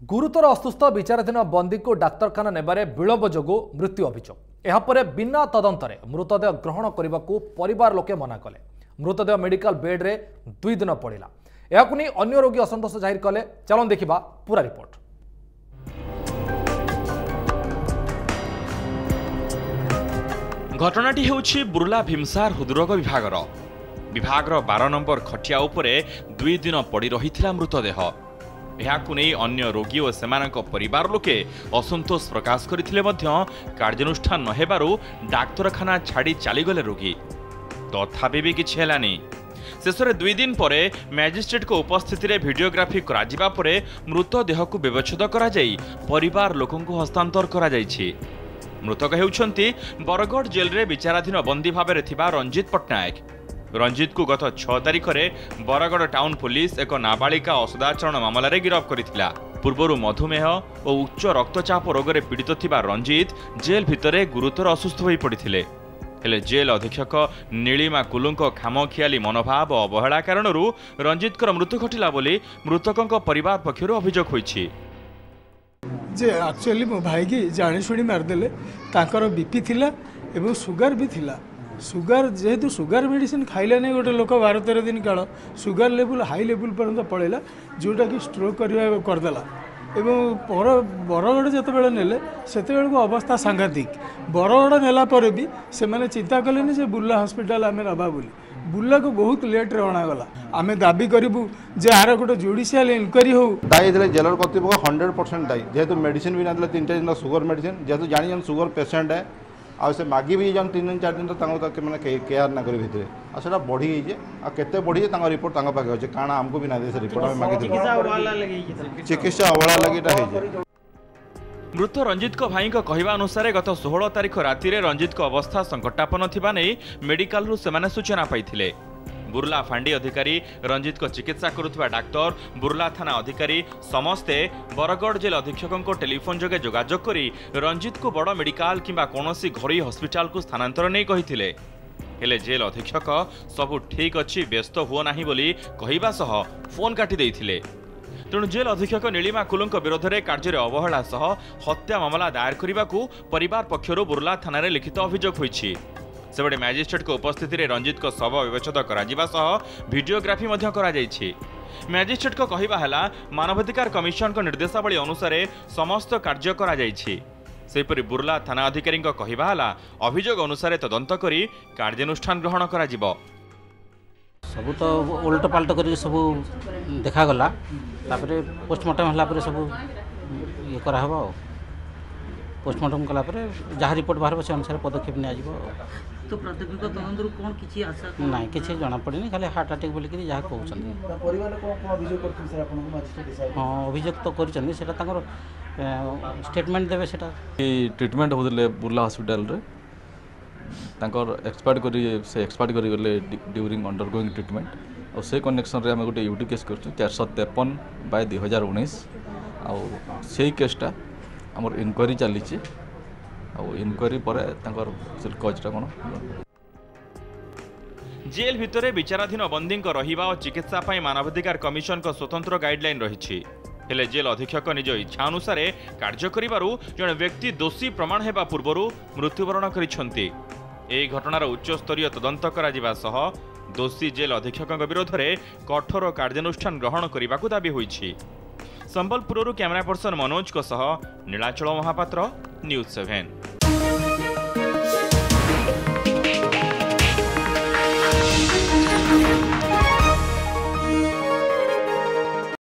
गुरुतर असुस्थ विचाराधीन बंदी को डाक्तरखाना नेबारे विलंब जोगु मृत्यु अभियोग एहापरे बिना तदंतरे मृतदेह ग्रहण करने को परिवार लोके मना कले। मृतदेह मेडिकल बेड रे 2 दिन पड़िला। एहाकु नहीं अन्य रोगी असंतोष जाहिर कले। चलन देखिबा पूरा रिपोर्ट। घटनाटी हेउछि बुर्ला भीमसार हृदरोग विभागर 12 नंबर खटिया उपरे 2 दिन पड़ी रहिथिला मृतदेह। एहाकु नहीं अन्य रोगी और सेमानक परिवार लोके असंतोष प्रकाश करथिले मध्य कार्यानुष्ठान न हेबारु डाक्तरखाना छाड़ी चलीगले रोगी। तथापि भी किछि हेलानी। शेषरे 2 दिन पर मैजिस्ट्रेट को उपस्थिति रे वीडियोग्राफी करा जिबा परे मृतदेह को व्यवच्छेद करा जाई परिवार लोकंकु हस्तांतर करा जाईछि। मृतक हेउछंती बरगढ़ जेल रे विचाराधीन बंदी भाव में थिबा रंजित पट्टनायक। रंजित को गत 6 तारिख में बरगढ़ टाउन पुलिस एक नाबालिका असदाचरण मामलें गिरफ करथिला। पूर्वरु मधुमेह और उच्च रक्तचाप रोग रे पीड़ित थिबा रंजित जेल भितरे गुरुतर असुस्थ होई पड़िथिले। हेले जेल अधीक्षक नीलिमा कुलुंक खामखियाली मनोभाव और अवहेला कारणरू रंजितकर मृत्यु घटिला बोली मृतकंक परिवार पक्षरु अभियोग होईछि। जे एक्चुअली मो भाई की जानी शुणी मारदेले तांकर बीपी थिला एवं सुगर भी थिला। सुगर जेहेतु सुगर मेडिसिन खाइले नहीं गोटे लोक 12-13 दिन काल सुगर लेवल हाई लेवल पर्यंत पड़ेगा जोटा कि स्ट्रोक करदेला। एवं बरगढ़ जिते नेले से अवस्था सांघातिक। बरगढ़ नेला पर भी से चिंता कले जे बुर्ला हॉस्पिटल आम नवा बोली। बुर्ला को बहुत लेट रे अणागला। आम दाबी करूँ जे आर गोटे जुडिशियल इनक्वारी हो दायी जेलर कर्तृपक्ष 100% दायी। जेहेतु मेडिसिन भी ना 3 दिन सुगर मेडिसिन जेहेतु जानी सुगर पेसेंट है आ से मागी भी जन 3 दिन 4 दिन तो मैंने केयर ना करी भितर आ सेटा बढ़ी जाइए आ केते बढ़ी तांका रिपोर्ट तांका पाखे अछि काना हमको भी ना दे से रिपोर्ट में मागी चिकित्सा अवहेला लगिटा है। मृत रंजित को भाई को कहवा अनुसार गत 16 तारिख राति रे रंजित को अवस्था संकटापन्न थिबा नै मेडिकल रु सेमाने सूचना पाइथिले। बुर्ला फांडी अधिकारी रंजित को चिकित्सा करुवा डाक्तर बुर्ला थाना अधिकारी समस्ते बरगढ़ जेल अधीक्षक को टेलीफोन जोगे जोगाजोग करी रंजित को बड़ मेडिकल किंबा कोनोसी घरोई हॉस्पिटल को स्थानांतर नहीं कहिथिले। हेले जेल अधीक्षक सबु ठीक अछि व्यस्त हुओ नाही बोली कहिबा सह फोन काटी देइथिले। तेणु जेल अधीक्षक नीलिमा कुलुंक विरोध में कार्य अवहेला सह हत्या मामला दायर करने को परिवार पक्षर बुर्ला थाना लिखित अभियोग होईछि। सेबडे मैजिस्ट्रेट को उपस्थिति रे रंजित को शव व्यवच्छेद करा जिबा सह वीडियोग्राफी मध्य करा जायछि। मैजिस्ट्रेट को कहवा हैला मानवाधिकार कमिशन को निर्देशावली अनुसार समस्त कार्य करा जायछि। सेपरि बुर्ला थाना अधिकारी कहवा हैला अभियोग अनुसार तदंत करी कार्यानुष्ठान ग्रहण करा जिवो। सब तो उल्ट पाल्ट कर सब देखा गला तापरे पोस्टमार्टम हला पर सब ये करा हबो। पोस्टमार्टम कला पर जहाँ रिपोर्ट बाहर से अनुसार पदक्षेप नि आजिबो। तो प्राथमिक तदंतर कोन किछि आशा नाही किछि जाना पड़िनी खाली हार्ट अटैक बोली कि जहाँ कहउछन परिवार को अभियोग करथि सर आपन को मैजिस्ट्रेट डिसाइड हां अभियोग तो करछन सेटा तांकर स्टेटमेंट देबे सेटा ट्रीटमेंट होदले बुर्ला हॉस्पिटल रे तांकर एक्सपर्ट करी गले ड्यूरिंग अंडरगोइंग ट्रीटमेंट और से कनेक्शन रे हम गोटे यूटी केस करछु 453/2019 आ से केसटा हमर इनक्वारी चली इनक्वारी पर कजटा कौन जेल भितरे विचाराधीन बंदी रहिबा और चिकित्सा पाई मानवाधिकार कमिशन को स्वतंत्र गाइडलाइन रही। हेले जेल अधीक्षक निज इच्छा अनुसार कार्य करिबारु जने व्यक्ति दोषी प्रमाण हेबा पूर्वरु मृत्युवरण करिसंती। एही घटनार उच्च स्तरीय तदंत करा जिबा सह दोषी जेल अधीक्षक विरोध में कठोर कार्यानुष्ठान ग्रहण करने दाबी होईछि। संबलपुरु कैमरा पर्सन मनोज को सह नीलाचल महापात्र, न्यूज 7।